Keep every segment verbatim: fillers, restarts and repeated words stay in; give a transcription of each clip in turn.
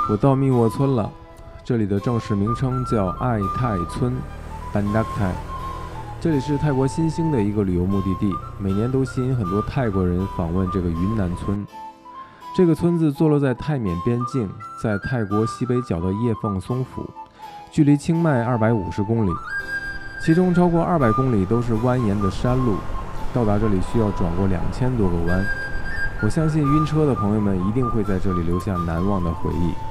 我到密沃村了，这里的正式名称叫爱泰村 （Bandak Thai）。这里是泰国新兴的一个旅游目的地，每年都吸引很多泰国人访问这个云南村。这个村子坐落在泰缅边境，在泰国西北角的叶凤松府，距离清迈二百五十公里，其中超过二百公里都是蜿蜒的山路，到达这里需要转过两千多个弯。我相信晕车的朋友们一定会在这里留下难忘的回忆。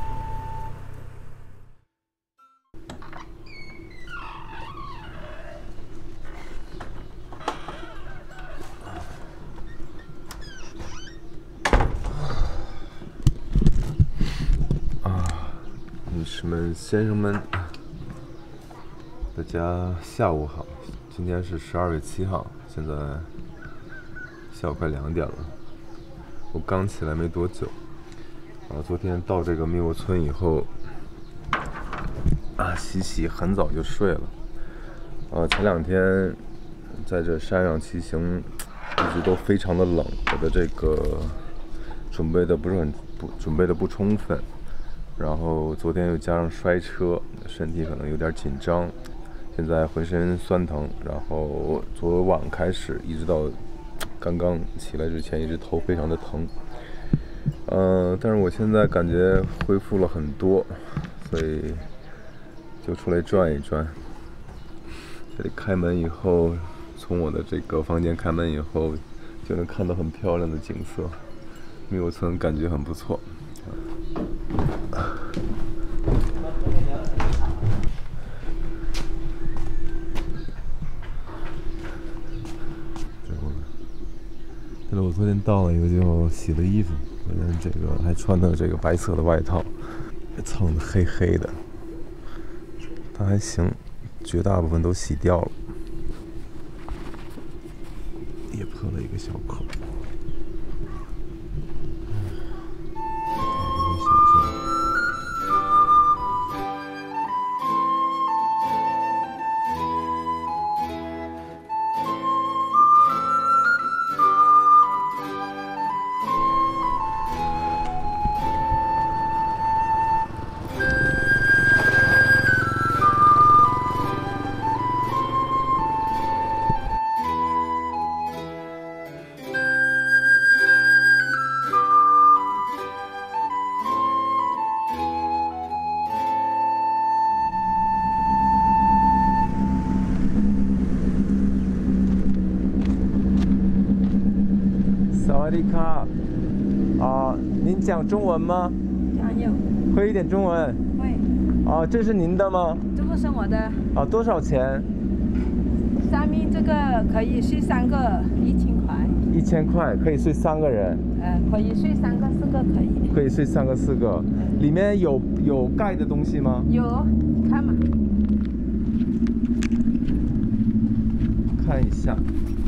女士们、先生们，大家下午好。今天是十二月七号，现在下午快两点了。我刚起来没多久，啊，昨天到这个密沃村以后，啊，洗洗很早就睡了。啊，前两天在这山上骑行，一直都非常的冷，我的这个准备的不是很不准备的不充分。然后昨天又加上摔车，身体可能有点紧张，现在浑身酸疼。然后昨晚开始一直到刚刚起来之前，一直头非常的疼。嗯、呃，但是我现在感觉恢复了很多，所以就出来转一转。这里开门以后，从我的这个房间开门以后，就能看到很漂亮的景色。密沃村感觉很不错。对了，我昨天到了以后就洗了衣服，昨天这个还穿的这个白色的外套，蹭的黑黑的，但还行，绝大部分都洗掉了，也破了一个小口。萨瓦迪卡，啊，您讲中文吗？ 讲有。 会一点中文？ 会。 啊，这是您的吗？ 这个是我的。 啊，多少钱？ 上面这个可以睡三个，一千块。 一千块可以睡三个人。 呃，可以睡三个、四个可以。 可以睡三个、四个。里面有有盖的东西吗？ 有，看嘛。 看一下。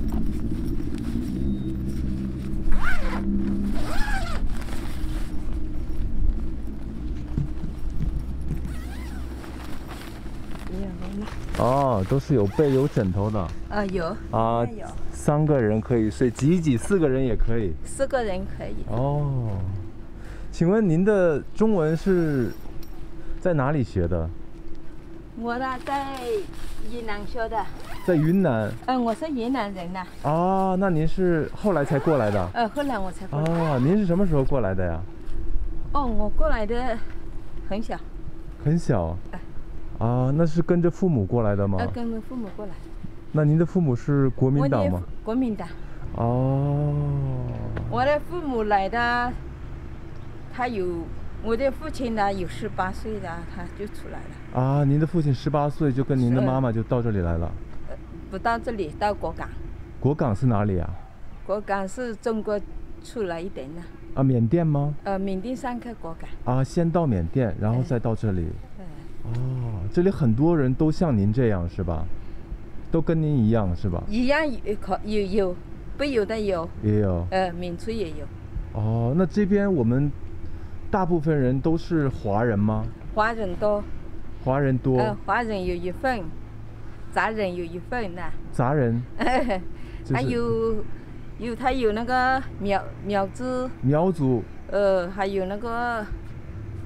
哦，都是有被有枕头的。 呃，有。 啊，有。三个人可以睡，挤一挤，四个人也可以。 四个人可以。 哦，请问您的中文是在哪里学的？ 我呢，在云南学的。 在云南。 嗯、呃，我是云南人呐。 啊，那您是后来才过来的？ 呃，后来我才过来。 啊，您是什么时候过来的呀？ 哦，我过来的很小。 很小。呃啊，那是跟着父母过来的吗？ 呃，跟着父母过来。 那您的父母是国民党吗？ 国民党。 哦。 我的父母来的，他有，我的父亲呢有十八岁的，他就出来了。 啊，您的父亲十八岁就跟您的妈妈就到这里来了？ 呃，不到这里，到果港。 果港是哪里啊？ 果港是中国出来一点的。 啊，缅甸吗？ 呃，缅甸上个果港。 啊，先到缅甸，然后再到这里。 嗯。 哦，这里很多人都像您这样是吧？都跟您一样是吧？ 一样有可有有，不有的有。 也有。 呃，闽族也有。 哦，那这边我们大部分人都是华人吗？ 华人多。 华人多。 呃，华人有一份，杂人有一份呐。 杂人。 就是、还有有他有那个苗苗族。 苗族。 呃，还有那个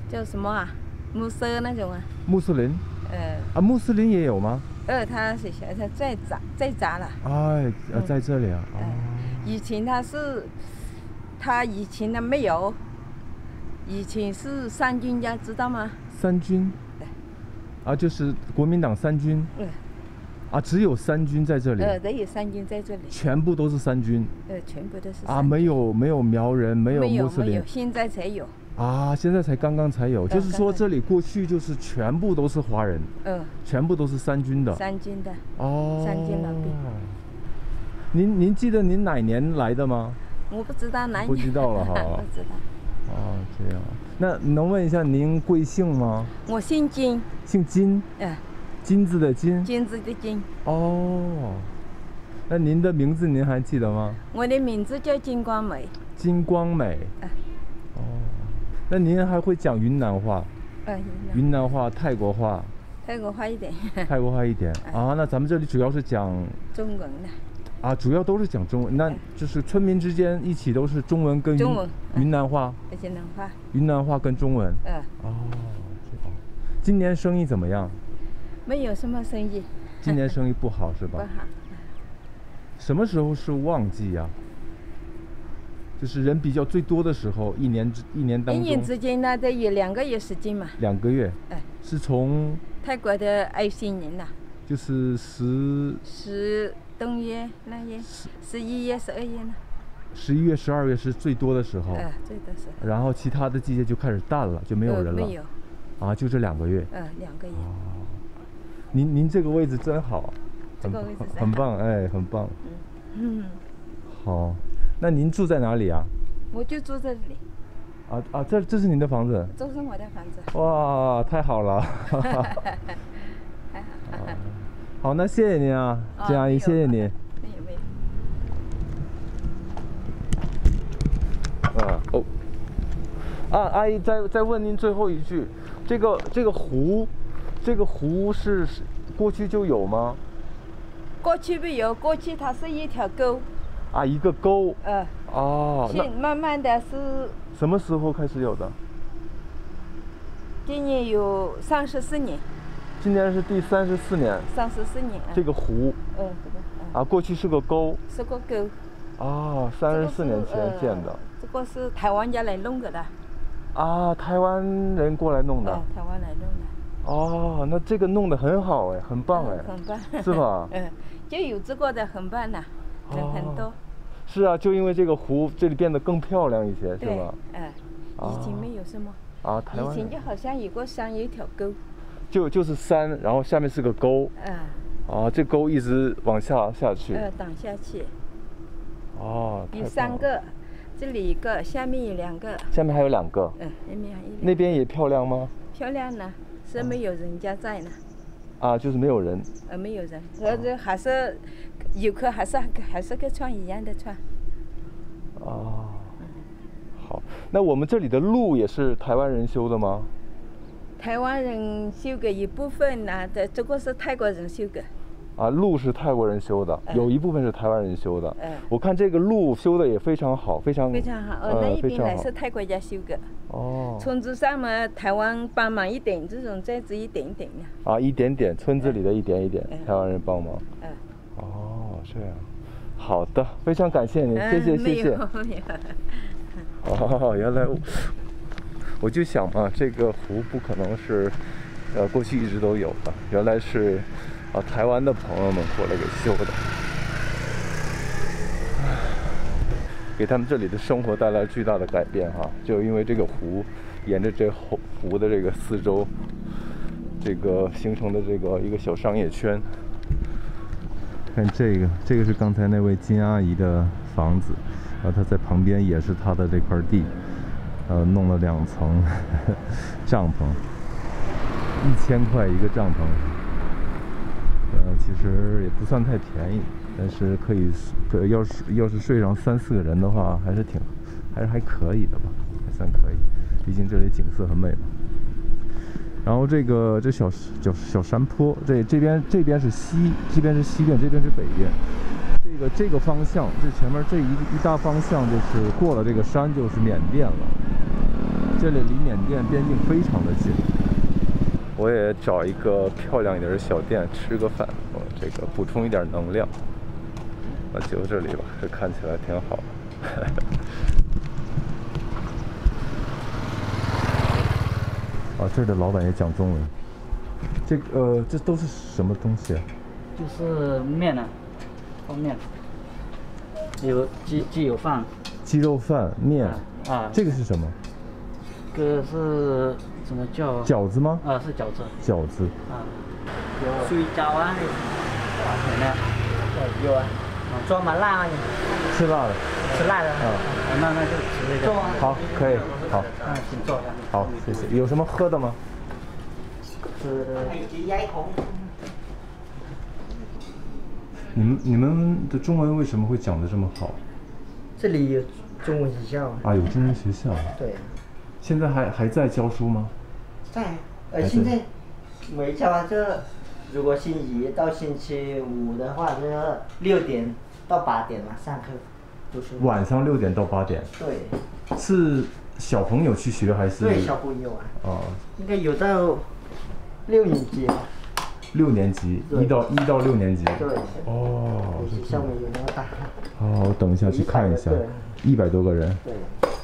叫什么啊？穆斯那种啊。 穆斯林。 呃。 啊，穆斯林也有吗？ 呃，他是现在在砸在砸了。 哎，呃，在这里啊。哦。 以前他是，他以前他没有，以前是三军家，知道吗？ 三军。啊，就是国民党三军。 嗯。 啊，只有三军在这里。 呃，只有三军在这里。 全部都是三军。 呃，全部都是。 啊，没有没有苗人，没有穆斯林。 没有，现在才有。 啊，现在才刚刚才有，就是说这里过去就是全部都是华人。嗯。全部都是三军的。 三军的。 哦。 三军老兵。 您您记得您哪年来的吗？ 我不知道哪年。 不知道了哈。 不知道。 哦，这样。那能问一下您贵姓吗？ 我姓金。 姓金。 嗯。 金字的金。 金字的金。 哦。那您的名字您还记得吗？ 我的名字叫金光美。 金光美。啊。哦。那您还会讲云南话？ 呃， 云南话、泰国话。 泰国话一点。 泰国话一点啊？那咱们这里主要是讲中文的。 啊，主要都是讲中文，那就是村民之间一起都是中文跟中文云南话。 云南话。 云南话跟中文。 嗯。 哦，这样。今年生意怎么样？ 没有什么生意。 今年生意不好是吧？ 不好。 什么时候是旺季呀？就是人比较最多的时候，一年之一年当中。 一年之间呢，得有两个月时间嘛。 两个月。哎。是从。 泰国的爱新年呐。 就是十。 十冬月那月。十一月、十二月呢。 十一月、十二月是最多的时候。 哎，最多时候。 然后其他的季节就开始淡了，就没有人了。 没有。 啊，就这两个月。 嗯，两个月。 哦。您您这个位置真好。 这个位置很棒，哎，很棒。 嗯。嗯。 好，那您住在哪里啊？ 我就住这里。 啊啊，这这是您的房子？ 这是我的房子。 哇，太好了！太好。好，那谢谢您啊，金阿姨，谢谢您。 没有没有。啊哦。啊，阿姨，再再问您最后一句，这个这个湖，这个湖是过去就有吗？ 过去没有，过去它是一条沟。 啊，一个沟。 嗯。 哦。 现慢慢的是。 什么时候开始有的？ 今年有三十四年。 今年是第三十四年。 三十四年。 这个湖。 嗯，这个。 啊，过去是个沟。 是个沟。 啊，三十四年前建的。 这个是台湾家来弄的。 啊，台湾人过来弄的。 台湾来弄的。 哦，那这个弄得很好哎，很棒哎。 很棒。 是吧？ 嗯，就有这个的很棒呐，人很多。 是啊，就因为这个湖，这里变得更漂亮一些，是吧？ 嗯，以前没有什么。 啊，台湾。 以前就好像有个山，有一条沟。 就就是山，然后下面是个沟。 嗯。 啊，这沟一直往下下去。 呃，荡下去。 哦。 有三个，这里一个，下面有两个。 下面还有两个。 嗯，那边还有。 那边也漂亮吗？ 漂亮呢，是没有人家在呢。 啊，就是没有人。 呃，没有人，而且还是游客，还是还是跟穿一样的穿。 哦。好，那我们这里的路也是台湾人修的吗？ 台湾人修的一部分呢，的这个是泰国人修的。 啊，路是泰国人修的，有一部分是台湾人修的。 嗯。 我看这个路修的也非常好，非常非常好。呃，那一边呢是泰国家修的。哦。村子上嘛，台湾帮忙一点，这种这只一点一点的。 啊，一点点，村子里的一点一点，台湾人帮忙。嗯。哦，这样。好的，非常感谢您，谢谢谢谢。 没有。 哦，原来我我就想嘛，这个湖不可能是呃过去一直都有的，原来是啊台湾的朋友们过来给修的，给他们这里的生活带来巨大的改变哈。就因为这个湖沿着这湖湖的这个四周，这个形成的这个一个小商业圈。看这个，这个是刚才那位金阿姨的房子。然后他在旁边也是他的这块地，呃，弄了两层呵呵帐篷，一千块一个帐篷，呃，其实也不算太便宜，但是可以，可要是要是睡上三四个人的话，还是挺，还是还可以的吧，还算可以，毕竟这里景色很美嘛。然后这个这小小小山坡，这这边这边是西，这边是西边，这边是北边。这个这个方向，这前面这一一大方向就是过了这个山就是缅甸了。 这里离缅甸边境非常的近。 我也找一个漂亮一点的小店吃个饭，我这个补充一点能量。那就这里吧，这看起来挺好的。 啊，这儿的老板也讲中文。这个呃，这都是什么东西啊？ 就是面呢，方面，有鸡鸡有饭， 鸡肉饭、面。 啊， 这个是什么？ 这个是怎么叫？ 饺子吗？ 啊，是饺子。 饺子。 啊，有水饺啊，有没有？有啊。做麻辣吗？你吃辣的。 吃辣的。啊，那那就吃这个。 好，可以，好。 啊，请坐。 好，谢谢。有什么喝的吗？ 是。 你们你们的中文为什么会讲得这么好？ 这里有中文学校啊，有中文学校。 对。 现在还还在教书吗？ 在，呃，现在没教啊。这如果星期一到星期五的话，就是六点到八点嘛，上课读书。 晚上六点到八点。 对。 是小朋友去学还是？ 对，小朋友啊。 哦。应该有到六年级。 六年级，一到一到六年级。 对。 哦。 学校没有那么大。 好，我等一下去看一下。一百多个人。 对。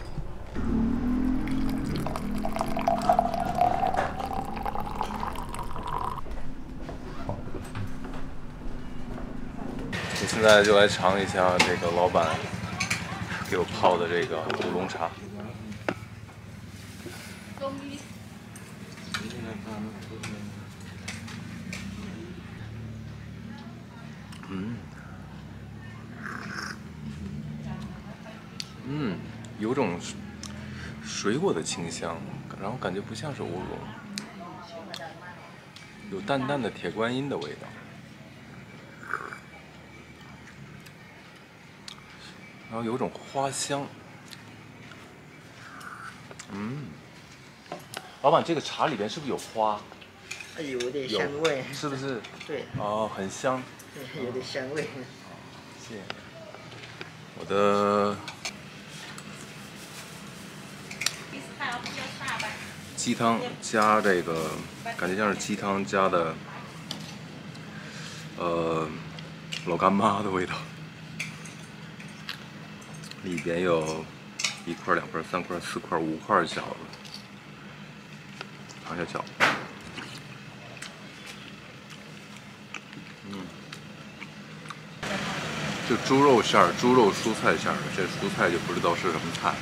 我现在就来尝一下这个老板给我泡的这个乌龙茶。嗯，嗯，有种水果的清香，然后感觉不像是乌龙，有淡淡的铁观音的味道。然后有种花香，嗯，老板，这个茶里边是不是有花？ 有点香味， 是不是？ 对。 哦，很香。 对，有点香味。 谢谢。我的鸡汤加这个，感觉像是鸡汤加的，呃，老干妈的味道。里边有一块、两块、三块、四块、五块饺子，尝一下饺子。嗯，就猪肉馅儿、猪肉蔬菜馅儿的，这蔬菜就不知道是什么菜。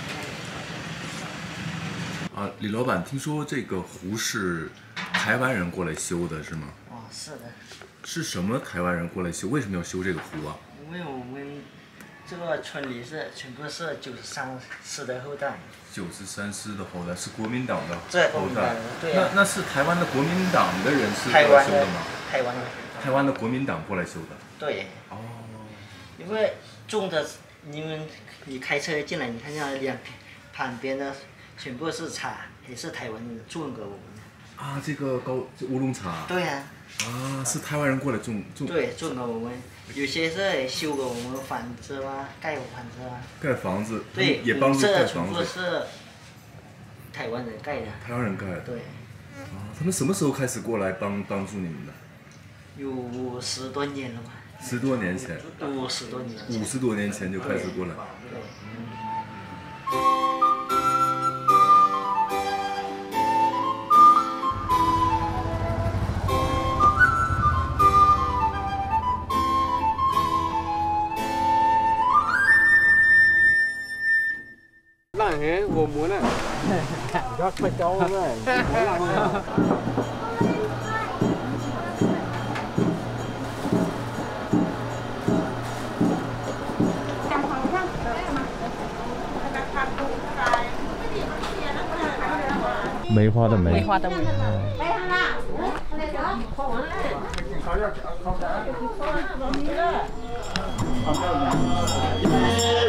啊，李老板，听说这个湖是台湾人过来修的，是吗？ 哦，是的。 是什么台湾人过来修？为什么要修这个湖啊？ 因为我们这个村里是全部是九十三师的后代。 九十三师的后代是国民党的后代。对、 啊。那那是台湾的国民党的人是过来修的吗？ 台湾的。 台湾的国民党过来修的。 对。哦。因为种的，你们你开车进来，你看那两旁边的全部是茶，也是台湾人种给我们的。 啊，这个高乌龙茶。 对呀、 啊。啊，是台湾人过来种种。 对，种给我们。有些是修给我们房子啊，盖房子啊。 盖房子。 对， 也帮助盖房子。 全部是台湾人盖的。 台湾人盖的。 对。 啊，他们什么时候开始过来帮帮助你们的？ 有十多年了吧。 十多年前。 五十多年。 五十多年前就开始过来。 对。 浪人我们呢，要快招了，浪人。 梅花的梅。 梅花的梅。 嗯